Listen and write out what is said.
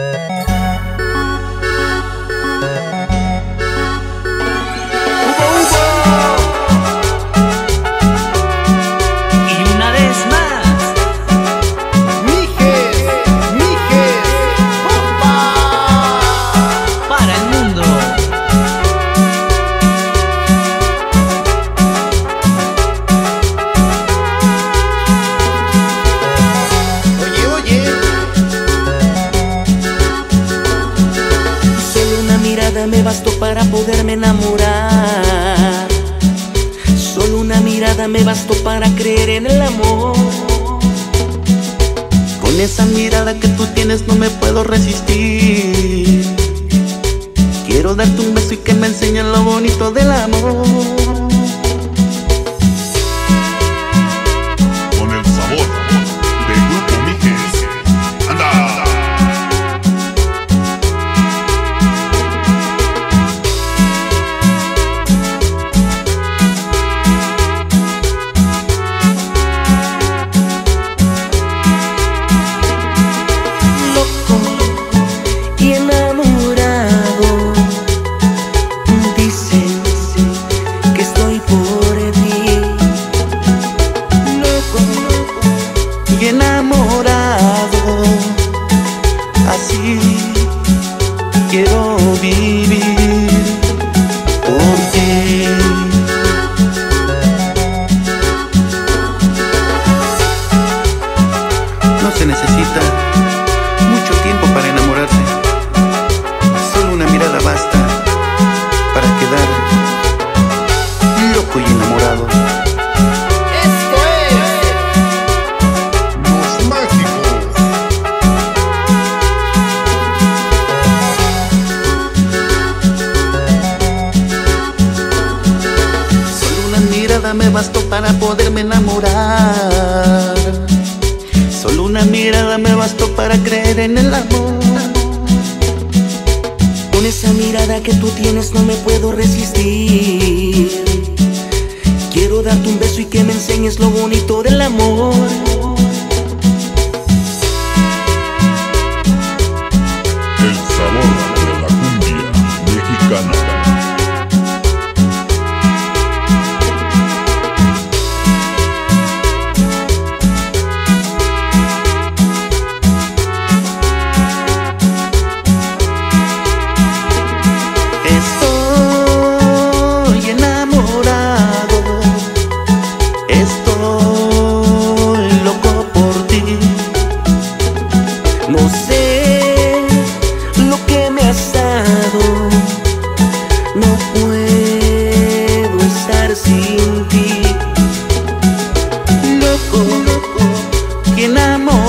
Me bastó para poderme enamorar. Solo una mirada me bastó para creer en el amor. Con esa mirada que tú tienes no me puedo resistir. Quiero darte un beso y que me enseñes lo bonito del amor. Con el sabor de Grupo Mijes. ¡Anda! Enamorado, así quiero vivir por ti. No se necesita mucho tiempo para enamorarse. Solo una mirada basta para quedar loco y enamorado. Me bastó para poderme enamorar. Solo una mirada me bastó para creer en el amor. Con esa mirada que tú tienes no me puedo resistir. Quiero darte un beso y que me enseñes lo bonito del amor. El sabor de la cumbia mexicana. Estoy enamorado, estoy loco por ti. No sé lo que me has dado, no puedo estar sin ti. Loco y enamorado.